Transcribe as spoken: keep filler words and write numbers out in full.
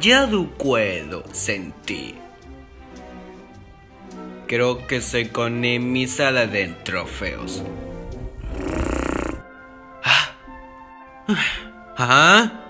ya lo puedo sentir. Creo que se con mi sala de trofeos. ¿Ah?